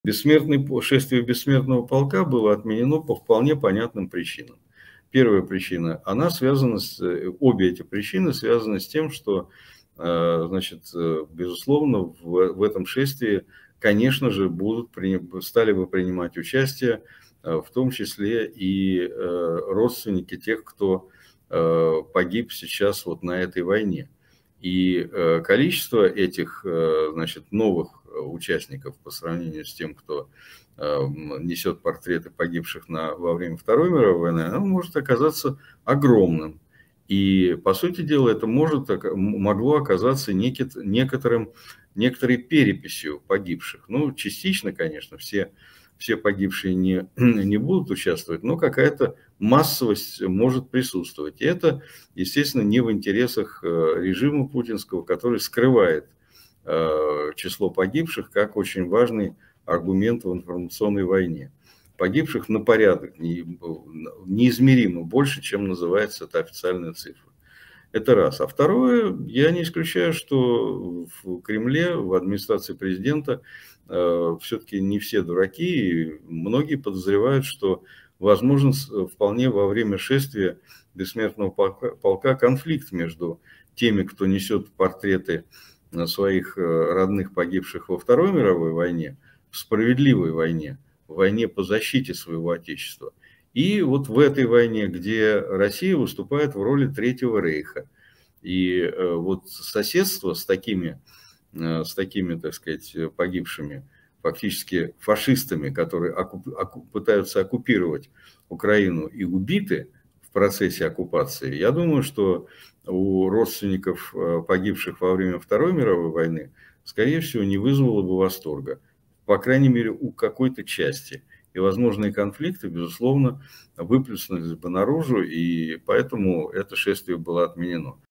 Шествие бессмертного полка было отменено по вполне понятным причинам. Первая причина, обе эти причины связаны с тем, что, безусловно, в этом шествии, конечно же, стали бы принимать участие, в том числе и родственники тех, кто погиб сейчас вот на этой войне. И количество этих, новых участников по сравнению с тем, кто несет портреты погибших во время Второй мировой войны, оно может оказаться огромным. И, по сути дела, это могло оказаться некоторой переписью погибших. Ну, частично, конечно, все погибшие не будут участвовать, но какая-то массовость может присутствовать. И это, естественно, не в интересах режима путинского, который скрывает число погибших как очень важный аргумент в информационной войне. Погибших на порядок неизмеримо больше, чем называется эта официальная цифра. Это раз. А второе, я не исключаю, что в Кремле, в администрации президента все-таки не все дураки, и многие подозревают, что возможен вполне во время шествия бессмертного полка конфликт между теми, кто несет портреты своих родных, погибших во Второй мировой войне, в справедливой войне, в войне по защите своего Отечества. И вот в этой войне, где Россия выступает в роли Третьего рейха. И вот соседство с такими, так сказать, погибшими, фактически фашистами, которые пытаются оккупировать Украину и убиты в процессе оккупации, я думаю, что у родственников погибших во время Второй мировой войны, скорее всего, не вызвало бы восторга. По крайней мере, у какой-то части. И возможные конфликты, безусловно, выплеснулись бы наружу, и поэтому это шествие было отменено.